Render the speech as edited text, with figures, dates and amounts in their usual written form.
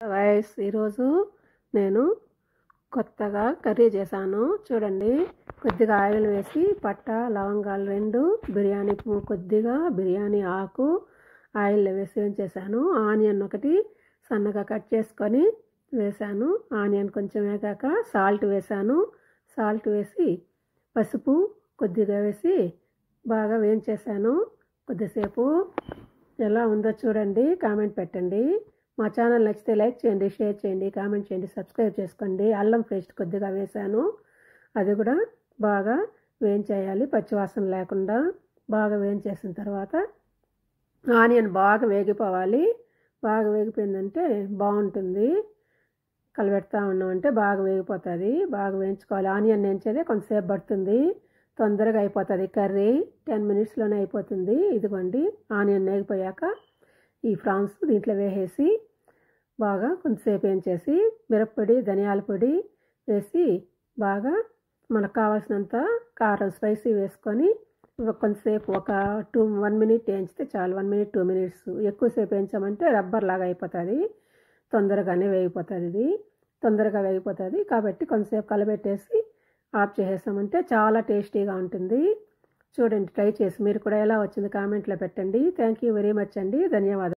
Rice ఈరోజు నేను కొత్తగా కర్రీ చేశాను. చూడండి, కొద్దిగా ఆయిల్ వేసి పట్ట లవంగాలు 2 బిర్యానీ పువ్వు కొద్దిగా బిర్యానీ ఆకు ఆయిల్లో వేసి ఏం చేశాను, ఆనియన్ ఒకటి సన్నగా కట్ చేసుకొని వేశాను. ఆనియన్ కొంచెం వేగాక సాల్ట్ వేశాను. సాల్ట్ వేసి పసుపు కొద్దిగా వేసి బాగా వేయించేసాను. కొద్దిసేపు ఎలా ఉందో చూడండి, కామెంట్ పెట్టండి. మా ఛానల్ నచ్చితే లైక్ చేయండి, షేర్ చేయండి, కామెంట్ చేయండి, సబ్స్క్రైబ్ చేసుకోండి. అల్లం పేస్ట్ కొద్దిగా వేసాను, అది కూడా బాగా వేయించేయాలి, పచ్చివాసన లేకుండా బాగా వేయించేసిన తర్వాత ఆనియన్ బాగా వేగిపోవాలి. బాగా వేగిపోయిందంటే బాగుంటుంది. కలబెడతా ఉన్నామంటే బాగా వేగిపోతుంది. బాగా వేయించుకోవాలి. ఆనియన్ వేయించేదే కొంతసేపు పడుతుంది, తొందరగా అయిపోతుంది కర్రీ. 10 మినిట్స్లోనే అయిపోతుంది. ఇదిగోండి, ఆనియన్ వేగిపోయాక ఈ ఫ్రాన్స్ దీంట్లో వేసేసి బాగా కొంతసేపు వేయించేసి మిరప్పొడి ధనియాల పొడి వేసి బాగా మనకు కావాల్సినంత కారం స్పైసీ వేసుకొని కొంతసేపు ఒక 1 మినిట్ వేయించితే చాలు. 1 మినిట్ 2 మినిట్స్ ఎక్కువసేపు వేయించామంటే రబ్బర్ లాగా అయిపోతుంది, తొందరగానే వేగిపోతుంది. ఇది తొందరగా వేగిపోతుంది కాబట్టి కొంతసేపు కలబెట్టేసి ఆఫ్ చేసేసామంటే చాలా టేస్టీగా ఉంటుంది. చూడండి, ట్రై చేసి మీరు కూడా ఎలా వచ్చింది కామెంట్లో పెట్టండి. థ్యాంక్ యూ వెరీ మచ్ అండి, ధన్యవాదాలు.